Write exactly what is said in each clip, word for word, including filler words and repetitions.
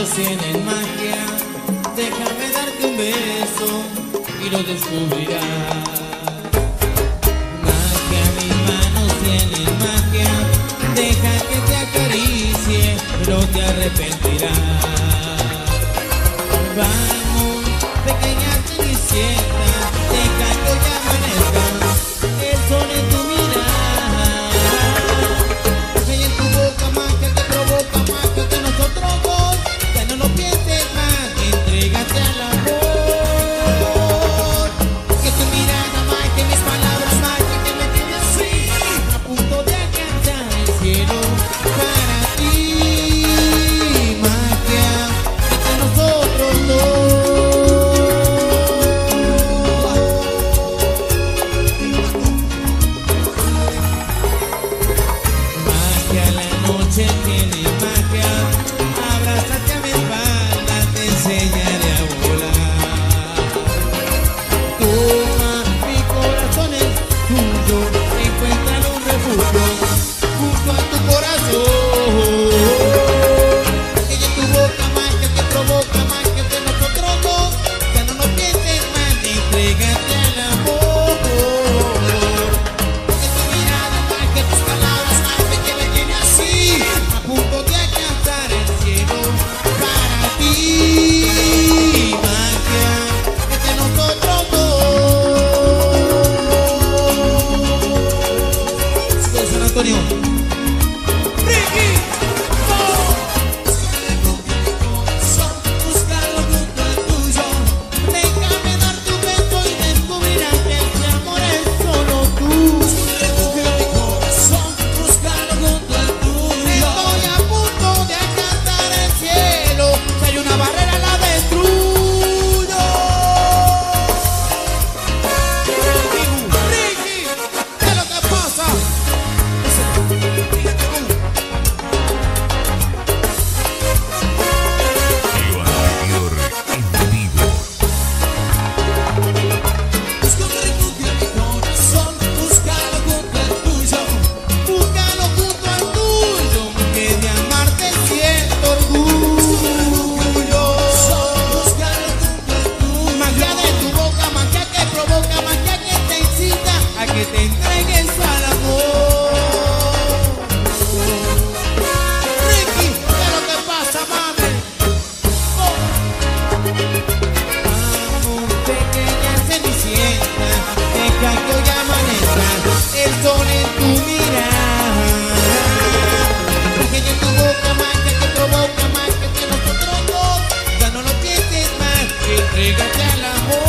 labios tienen magia, déjame darte un beso y lo descubrirás. Magia, mis manos tienen magia, deja que te acaricie, no te arrepentirás. Vamos, pequeña cenicienta, deja que hoy amanezca el sol en tu mirada. Hay en tu boca magia que provoca magia que nosotros dos, ya no lo pienses más, entrégate al amor. Que tu mirada magia, mis palabras magia que me tiene así, a punto de alcanzar el cielo para ti. Magia entre nosotros dos. Magia, la noche tiene magia, abrázate a mi espalda, te enseñaré a volar. Toma, mi corazón es tuyo, encuentra un refugio junto a tu corazón. Que en tu boca magia que provoca magia de nosotros dos, ya no lo pienses más, entrégate al amor. Que tu mirada magia, tus palabras magia que me tiene así, a punto de alcanzar el cielo para ti. Magia entre nosotros dos. De San Antonio. Ricky, búscalo junto al tuyo, déjame darte un beso y descubrirás que este amor es solo tú. Búscalo mi corazón, búscalo junto al tuyo. Estoy a punto de alcanzar el cielo, si hay una barrera la destruyo. Ricky, ¿qué es lo que pasa? Iván Mayor en vivo. Busca un refugio en mi corazón, búscalo junto al tuyo, búscalo junto al tuyo, que de amarte siento orgullo. Búscalo junto al tuyo, magia de tu boca, magia que provoca, magia que te incita a que te entregues al amor. Ricky, ¿qué es lo que pasa, mami? Oh. Vamos, pequeña cenicienta, deja que hoy amanezca el sol en tu mirada. Magia en tu boca, magia que provoca, magia que nosotros dos, ya no lo pienses más, entrégate al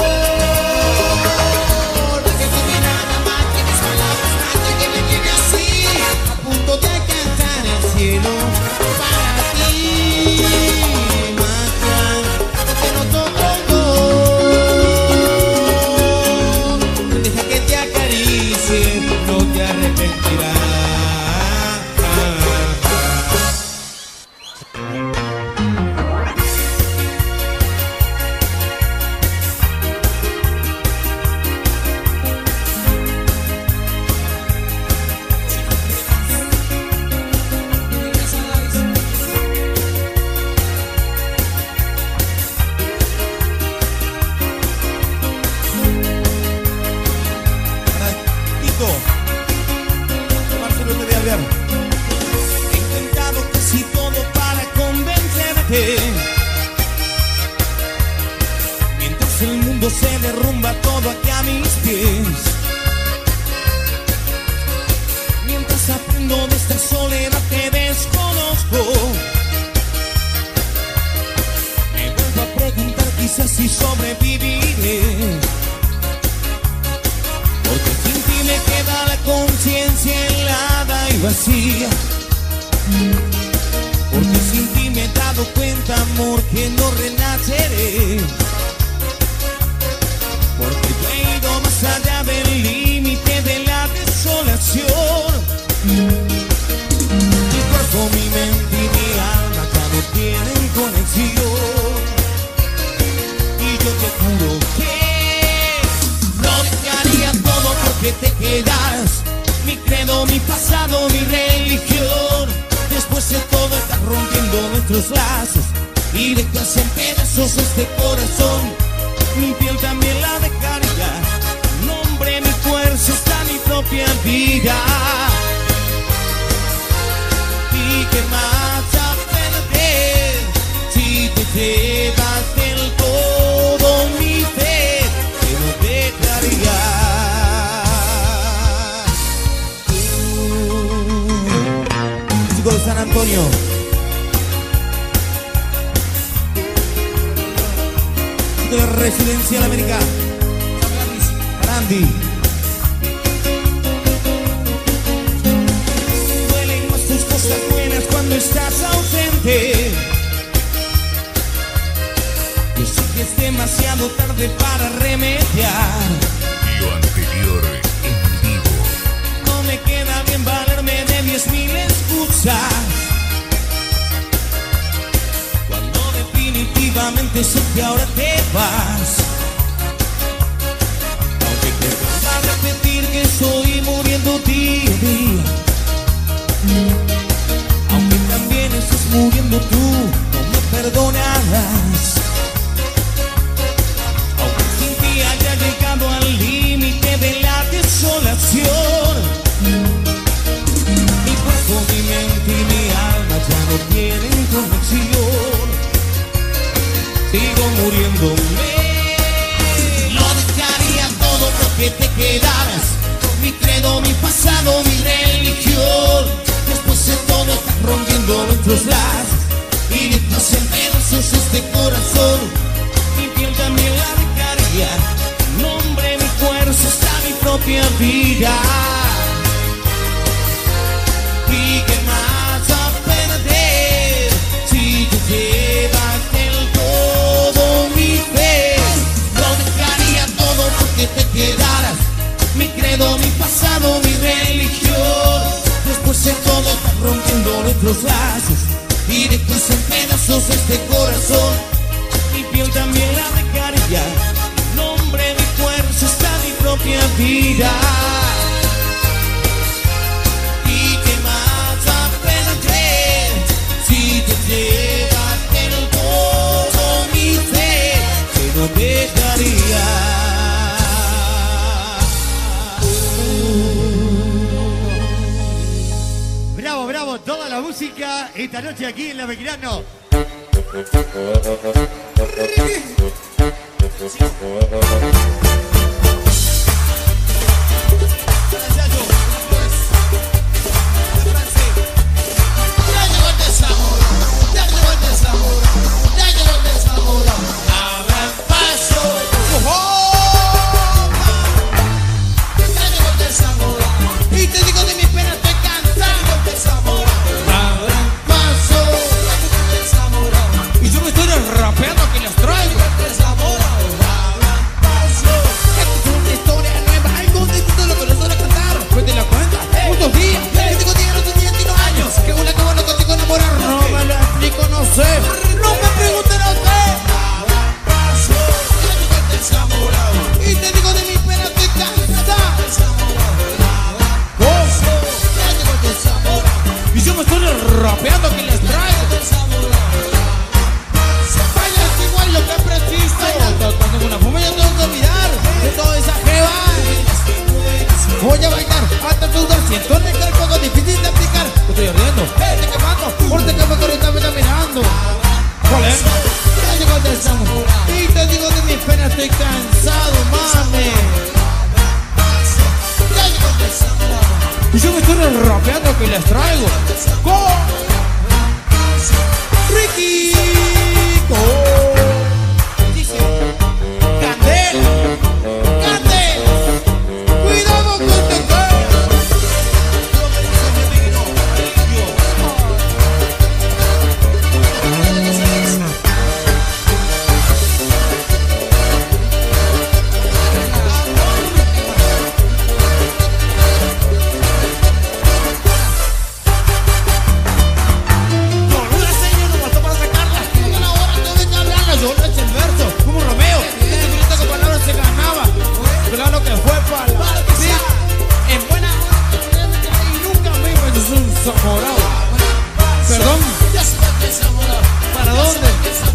amor. Que tu mirada magia, mis palabras magia que me tiene así, a punto de alcanzar el cielo para ti. Magia entre nosotros dos, deja que te acaricie, no te arrepentirás. Tito, Marcelo te voy a hablar. He intentado casi todo para convencerte, mientras el mundo se derrumba todo aquí a mis pies. Mientras aprendo de esta soledad que desconozco, me vuelvo a preguntar quizás si sobreviviré. Porque sin ti me queda la conciencia helada y vacía. Porque sin ti me he dado cuenta, amor, que no renaceré. Porque yo he ido más allá del límite de la desolación. Mi cuerpo, mi mente y mi alma ya no tienen conexión. Y yo te juro que no dejaría todo porque te quedas. Mi credo, mi pasado, mi religión. Después de todo estás rompiendo nuestros lazos. y dejas en pedazos este corazón. Mi piel también la dejaría, nombre, mi fuerza está mi propia vida. ¿Y qué más a perder si te llevas del todo mi fe? Que no dejaría. Uh, Chicos de San Antonio, chicos de Residencial América, Randy. Cuando estás ausente, yo sé que es demasiado tarde para remediar lo anterior en vivo. No me queda bien valerme de diez mil excusas cuando definitivamente sé que ahora te vas. Aunque te va a repetir que estoy muriendo día a día, aunque también estás muriendo tú, no me perdonarás. Aunque sin ti haya llegado al límite de la desolación, mi cuerpo, mi mente y mi alma ya no tienen conexión. Sigo muriéndome. Lo dejaría todo porque te quedaras, mi credo, mi pasado, mi religión. Después de todo estás rompiendo nuestros lazos y dejas en pedazos este corazón. Mi piel también la dejaría, nombre, mi fuerza está mi propia vida. ¿Y qué más a perder si te llevas del todo mi fe? Lo dejaría todo porque te quedaras, mi credo, mi pasado, mi religión. Después de todo estás rompiendo nuestros lazos y dejas en pedazos este corazón. Mi piel también la dejaría, nombre, mi fuerza está mi propia vida. ¿Y qué más a perder si te llevas del todo mi fe? Que no dejaría. Bravo, bravo, toda la música esta noche aquí en La Belgrano. Perdón. ¿Para dónde?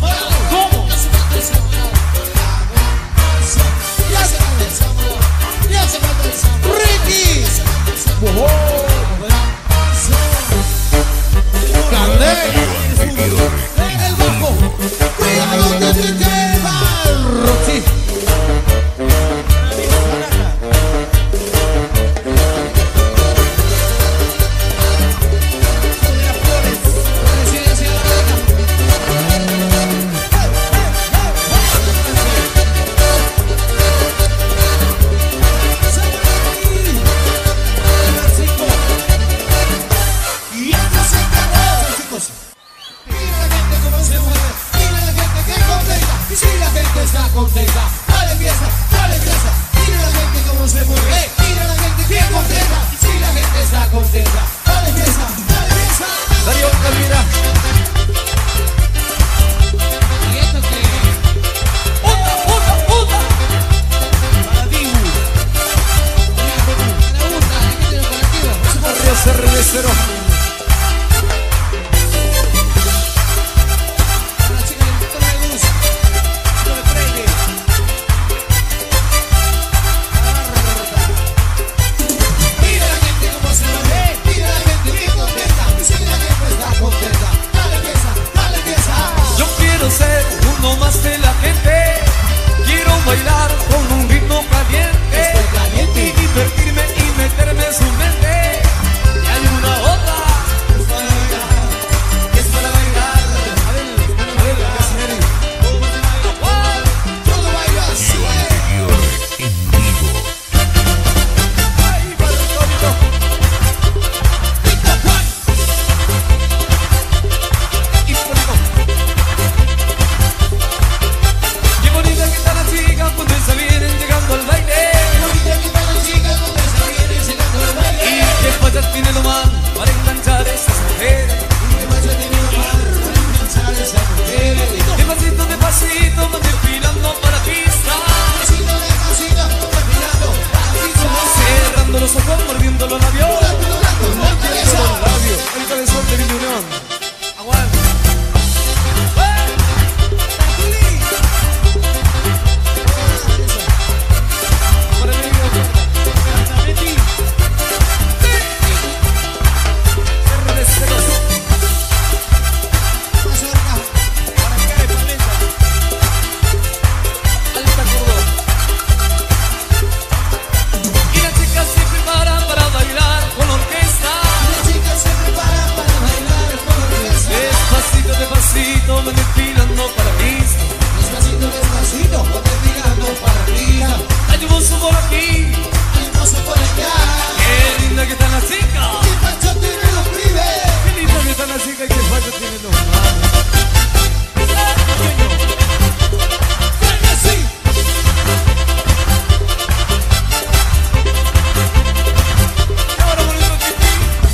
Cervecero. La chica del Toma de Luz, chico de Freire. Mira la gente como se mueve, mira la gente bien contenta. Y si la gente está contenta, dale pieza, dale pieza. Yo quiero ser uno más de la gente. Quiero bailar con un ritmo caliente. Estoy caliente. Y divertirme y meterme en su mente. Y hay una otra Es para bailar, es para bailar. A ver, a ver, ¿qué hace Eri? Todo baila así. Lo anterior en vivo. Ay, para el tónico. Pita Juan. Y Polico. Qué bonita que está la chica cuando se vienen llegando al baile. Ahorita que están las chicas donde se vienen llegando al Y baile. qué fallas tiene lo mal para enganchar a esas mujeres. ¿Qué pasa tiene la mano para alcanzar esa mujer? Despacito, despacito, van desfilando para la pista. Despacito, despacito, desfilando a la pista. Cerrando los ojos, mordiendo los labios. Doblando la cabeza. Los labios. El cabezón de Villa Unión. Aguanta. ¡Eh! Para mi amigo Betty. R D ceros. Más cerca. Para acá de Paleta. Alta Córdoba. Y las chicas se preparan para bailar con orquesta. Las chicas se preparan para bailar con orquesta. Despacito, despacito, van desfilando para pista. Despacito, despacito, van desfilando para arriba. Hay un mozo por aquí. Hay un mozo por allá. Qué linda que están las chicas. Y Pancho tiene los pibes. Qué linda que están las chicas y qué falta tienen los manos. Frenesí. Y ahora bonito Titi.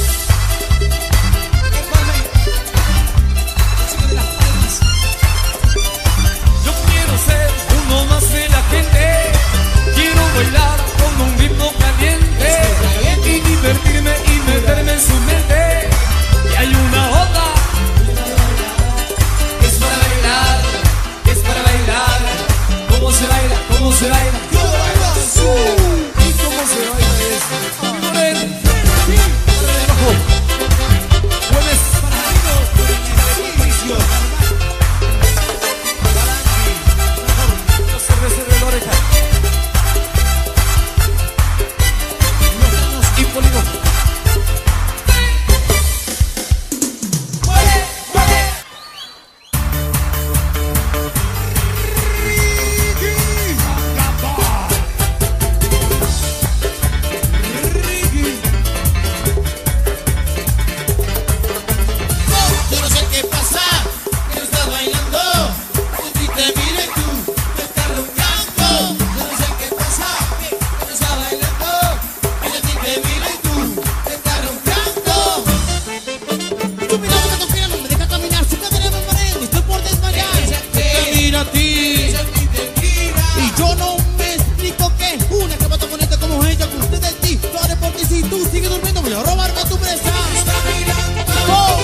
¿Qué palma? La chica de las palmas. Yo quiero ser uno más de la gente. Quiero bailar con un ritmo caliente. Y divertirme y meterme en su mente. Y hay una otra que es para bailar, que es para bailar. ¿Cómo se baila? ¿Cómo se baila? Yo bailo así. ¿Y cómo se baila eso? Moreno, sí, por debajo. Jueves para amigos, por el servicio. Los cerveceros de la oreja. Y Poligo. Mueve, mueve. Yo no sé qué pasa, que no estás bailando. Yo ti te miro y tú me estás roncando. Yo no sé qué pasa, que no estás bailando. Yo ti te miro y tú me estás roncando. Tu mirada me confía, no me deja caminar. Su cadera me marea, me estoy por desmayar. Te mira a ti. Y yo no me explico que una que va tan bonita como ella, que usted de ti, lo haré por ti. Si tú sigues durmiendo, voy a robarme a tu presa. Oh.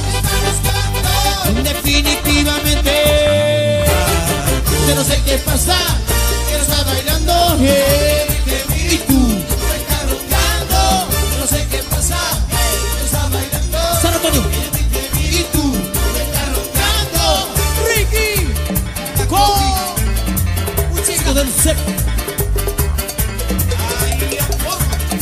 Definitivamente, yo no sé qué pasa, que no está bailando. Y tú me estás roncando. Yo no sé qué pasa, que no está bailando. San Antonio. Y tú me estás roncando. Ricky. Con un chico del set. Ay, amor.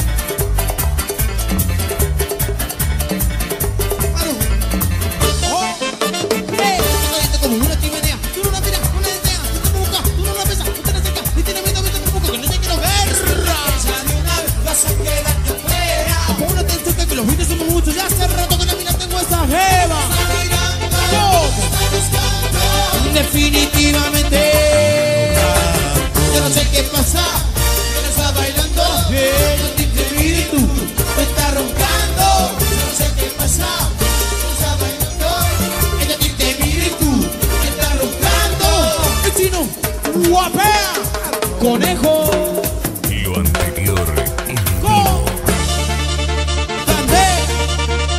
Oh. Eh, estoy como una chimenea. Tú no la miras, no la deseas, tú te buscas, tú no la besas, tú te la acercas y tienes miedo, vete un poco, que no te quiero ver. Esa de una vez vas a quedarte fuera. Pon atención que los vídeos somos muchos, ya hace rato que la mira tengo esa jeva. Definitivamente, yo no sé qué pasa, que no está bailando. Yo a ti te miro y tú me estás roncando. Yo no sé qué pasa, que no está bailando. Ella a ti te miro y tú me estás roncando. El chino, guapea, conejo, Lo anterior en go, vivo. grande.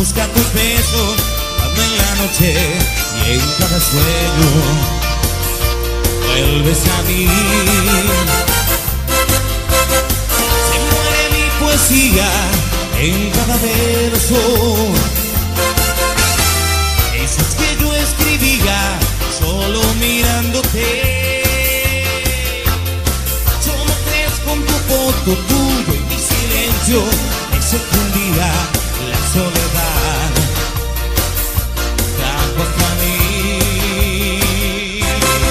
buscar tus besos cuando en la noche y en cada sueño vuelves a mí. Se muere mi poesía en cada verso, esas que yo escribía solo mirándote. ¿Cómo crees con tu foto tuyo y mi silencio? Me secundía la soledad trajo hasta mí.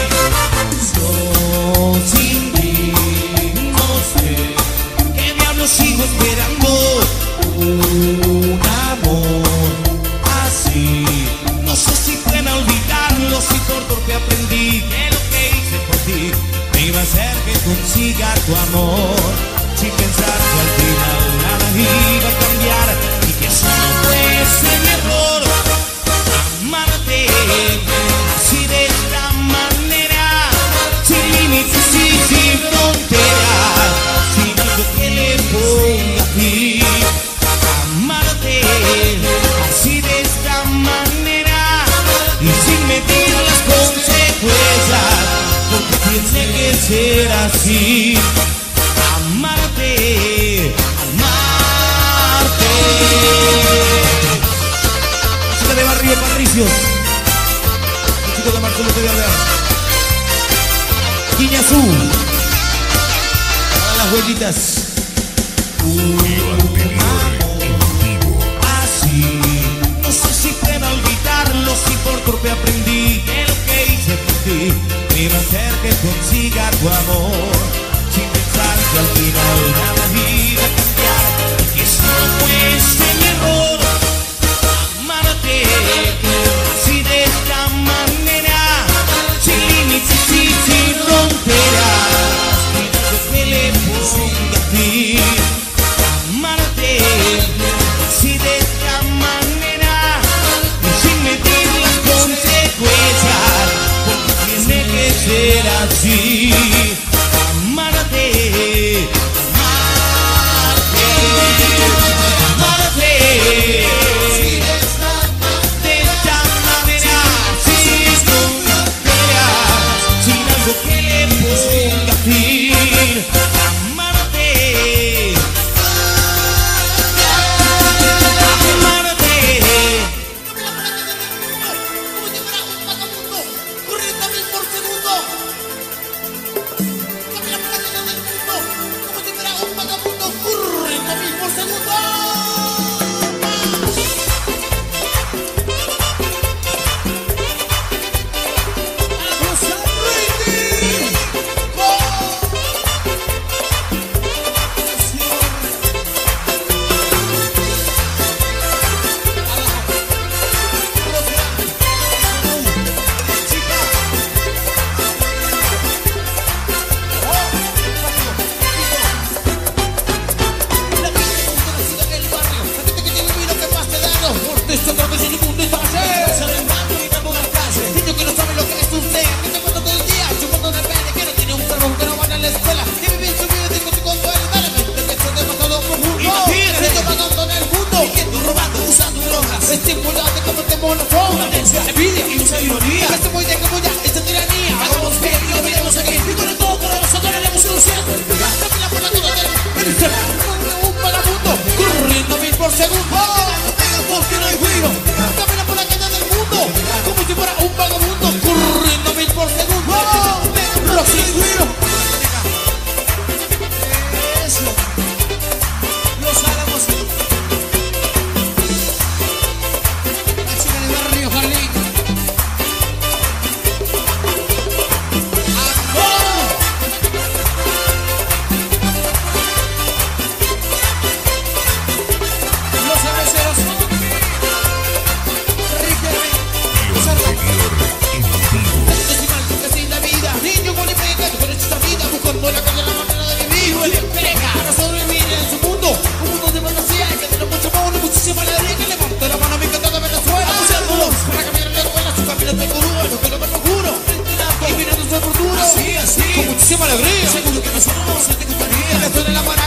Yo sin ti no sé qué diablos sigo esperando un amor así. No sé si puedo olvidarlo, si por torpe aprendí que lo que hice por ti me iba a hacer que consiga tu amor, sin pensar que al final nada iba a cambiar y que solo fuese mi error amarte así de esta manera, sin límites y sin fronteras, sin algo que le ponga fin. Amarte así de esta manera y sin medir las consecuencias, porque tiene que ser así. Amarte, amarte. Chica de Barrio Patricios, el chico de Marcelo te voy a hablar. Guiña Azul, para las huellitas. Lo anterior en vivo. Así, no sé si puedo olvidarlo, si por torpe aprendí que lo que hice por ti me iba a hacer que consiga tu amor, sin pensar que al final nada iba a cambiar y que solo fuese mi error amarte así de esta manera, sin límites y sin fronteras, sin algo que le ponga fin. Amarte así de esta manera y sin medir las consecuencias, porque tiene que ser así. Amarte, amarte, amarte de esta manera, sin fronteras, sin algo que le ponga fin. Amarte, amarte. cuarenta mil por segundo. Cambia la cadena del mundo, como si fuera un vagabundo. cuarenta mil por segundo. Estimulante como te monofona, envidia y usa ironía. Este muy de como ya, esta tiranía. Hagamos bien y lo veremos aquí. Y con el todo para nosotros le haremos solución. Cámbiala por la toda del un vagabundo, corriendo mil por segundo. Porque no hay ruido. Cámbiala por la cadena del mundo, como si fuera un vagabundo, corriendo mil por segundo. Rosy Guiro. Eso. Los Álamos. Con muchísima alegría, seguro que nosotros te gustaría.